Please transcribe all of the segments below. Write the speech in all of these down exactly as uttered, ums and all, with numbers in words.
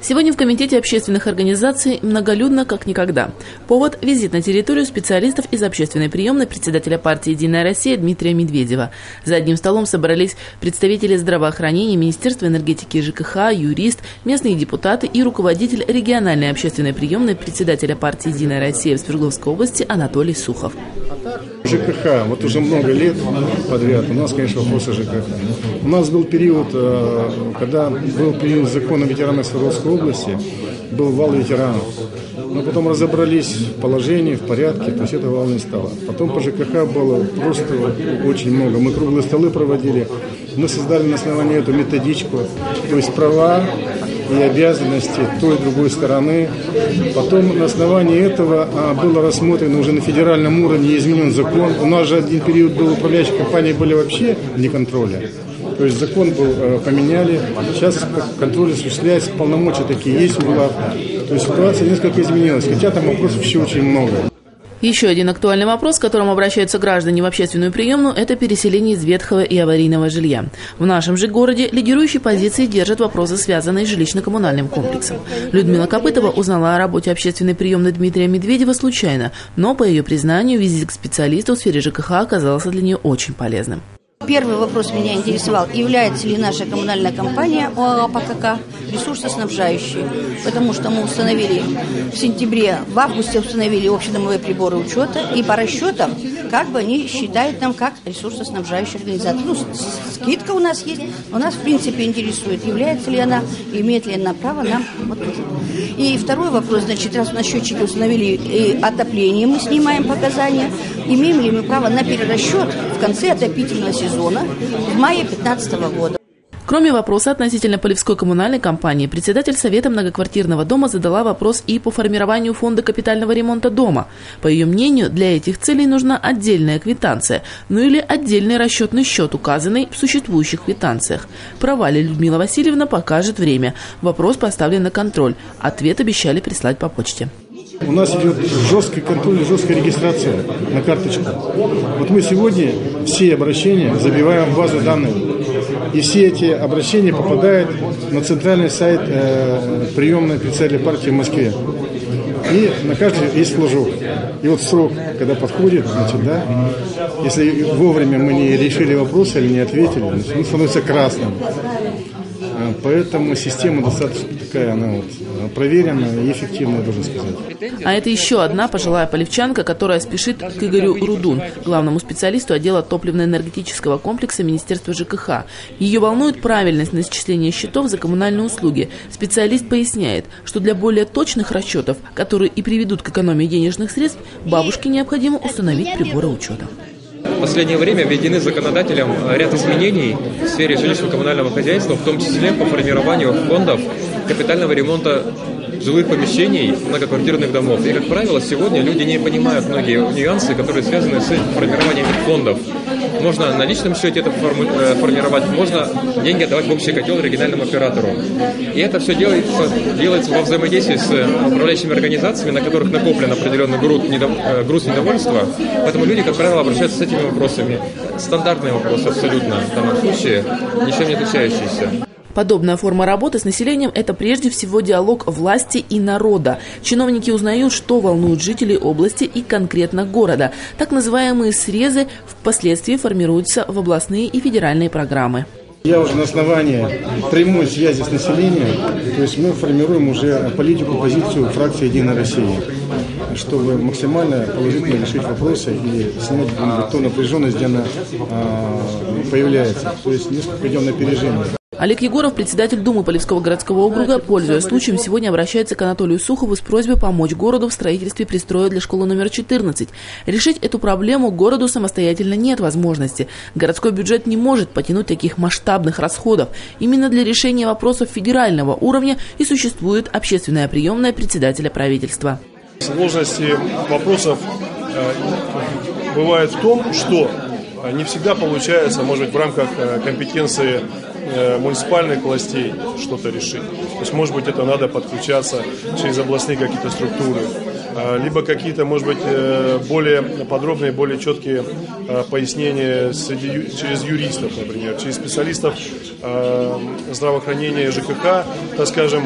Сегодня в Комитете общественных организаций многолюдно как никогда. Повод – визит на территорию специалистов из общественной приемной председателя партии «Единая Россия» Дмитрия Медведева. За одним столом собрались представители здравоохранения, Министерства энергетики и ЖКХ, юрист, местные депутаты и руководитель региональной общественной приемной председателя партии «Единая Россия» в Свердловской области Анатолий Сухов. ЖКХ. Вот уже много лет подряд у нас, конечно, вопросы ЖКХ. У нас был период, когда был принят закон о ветеранах Свердловской области, был вал ветеранов. Но потом разобрались в положении, в порядке, то есть этого вала не стало. Потом по ЖКХ было просто очень много. Мы круглые столы проводили. Мы создали на основании эту методичку, то есть права и обязанности той и другой стороны. Потом на основании этого а, было рассмотрено уже на федеральном уровне, изменен закон. У нас же один период был, управляющие компании были вообще вне контроля. То есть закон был, э, поменяли. Сейчас контроль осуществляется, полномочия такие есть у глав. То есть ситуация несколько изменилась, хотя там вопросов еще очень много. Еще один актуальный вопрос, к которому обращаются граждане в общественную приемную, это переселение из ветхого и аварийного жилья. В нашем же городе лидирующие позиции держат вопросы, связанные с жилищно-коммунальным комплексом. Людмила Копытова узнала о работе общественной приемной Дмитрия Медведева случайно, но, по ее признанию, визит к специалисту в сфере ЖКХ оказался для нее очень полезным. Первый вопрос меня интересовал, является ли наша коммунальная компания ОАО ПКК ресурсоснабжающей, потому что мы установили в сентябре, в августе установили общедомовые приборы учета, и по расчетам, как бы они считают нам как ресурсоснабжающая организация. Ну, скидка у нас есть, но нас в принципе интересует, является ли она, имеет ли она право на вот это. И второй вопрос, значит, раз на счетчике установили и отопление, мы снимаем показания, имеем ли мы право на перерасчет в конце отопительного сезона в мае две тысячи пятнадцатого года. Кроме вопроса относительно Полевской коммунальной компании, председатель Совета многоквартирного дома задала вопрос и по формированию фонда капитального ремонта дома. По ее мнению, для этих целей нужна отдельная квитанция, ну или отдельный расчетный счет, указанный в существующих квитанциях. Права ли Людмила Васильевна, покажет время. Вопрос поставлен на контроль. Ответ обещали прислать по почте. У нас идет жесткий контроль, жесткая регистрация на карточку. Вот мы сегодня все обращения забиваем в базу данных. И все эти обращения попадают на центральный сайт э, приемной председателя партии в Москве. И на каждый есть флажок. И вот срок, когда подходит, значит, да, если вовремя мы не решили вопрос или не ответили, значит, он становится красным. Поэтому система достаточно такая, она вот проверенная и эффективная, должен сказать. А это еще одна пожилая полевчанка, которая спешит к Игорю Рудун, главному специалисту отдела топливно-энергетического комплекса Министерства ЖКХ. Ее волнует правильность начисления счетов за коммунальные услуги. Специалист поясняет, что для более точных расчетов, которые и приведут к экономии денежных средств, бабушке необходимо установить приборы учета. В последнее время введены законодателем ряд изменений в сфере жилищно-коммунального хозяйства, в том числе по формированию фондов капитального ремонта жилых помещений многоквартирных домов. И, как правило, сегодня люди не понимают многие нюансы, которые связаны с формированием этих фондов. Можно на личном счете это формировать, можно деньги отдавать в общий котел региональному оператору. И это все делается, делается во взаимодействии с управляющими организациями, на которых накоплен определенный груз, недов... груз недовольства. Поэтому люди, как правило, обращаются с этими вопросами. Стандартные вопросы абсолютно в данном случае, ничем не отличающиеся. Подобная форма работы с населением – это прежде всего диалог власти и народа. Чиновники узнают, что волнует жителей области и конкретно города. Так называемые срезы впоследствии формируются в областные и федеральные программы. Я уже на основании прямой связи с населением, то есть мы формируем уже политику, позицию фракции «Единая Россия», чтобы максимально положительно решить вопросы и снять ту напряженность, где она а, появляется. То есть несколько идем на опережение. Олег Егоров, председатель Думы Полевского городского округа, пользуясь случаем, сегодня обращается к Анатолию Сухову с просьбой помочь городу в строительстве пристроя для школы номер четырнадцать. Решить эту проблему городу самостоятельно нет возможности. Городской бюджет не может потянуть таких масштабных расходов. Именно для решения вопросов федерального уровня и существует общественная приемная председателя правительства. Сложности вопросов э, бывает в том, что не всегда получается, может быть, в рамках компетенции муниципальных властей что-то решить. То есть, может быть, это надо подключаться через областные какие-то структуры, либо какие-то, может быть, более подробные, более четкие пояснения через юристов, например, через специалистов здравоохранения ЖКХ, так скажем,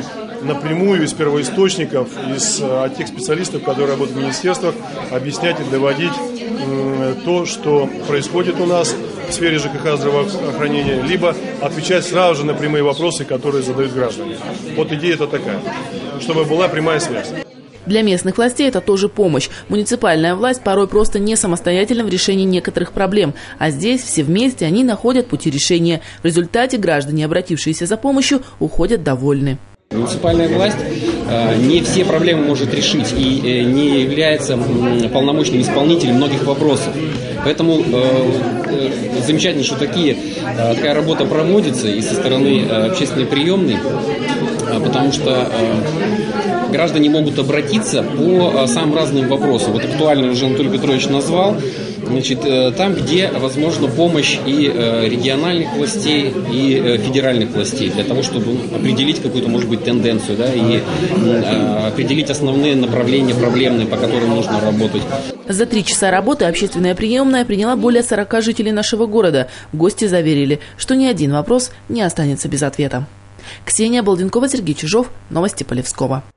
напрямую из первоисточников, из, от тех специалистов, которые работают в министерствах, объяснять и доводить то, что происходит у нас в сфере ЖКХ здравоохранения, либо отвечать сразу же на прямые вопросы, которые задают граждане. Вот идея-то такая, чтобы была прямая связь. Для местных властей это тоже помощь. Муниципальная власть порой просто не самостоятельна в решении некоторых проблем. А здесь все вместе они находят пути решения. В результате граждане, обратившиеся за помощью, уходят довольны. Муниципальная власть э, не все проблемы может решить и э, не является э, полномочным исполнителем многих вопросов. Поэтому э, э, замечательно, что такие, э, такая работа проводится и со стороны э, общественной приемной, э, потому что э, граждане могут обратиться по э, самым разным вопросам. Вот актуальный уже Анатолий Петрович назвал. Значит, там, где возможна помощь и региональных властей, и федеральных властей, для того, чтобы определить какую-то, может быть, тенденцию, да, и определить основные направления проблемные, по которым нужно работать. За три часа работы общественная приемная приняла более сорока жителей нашего города. Гости заверили, что ни один вопрос не останется без ответа. Ксения Балденкова, Сергей Чижов. Новости Полевского.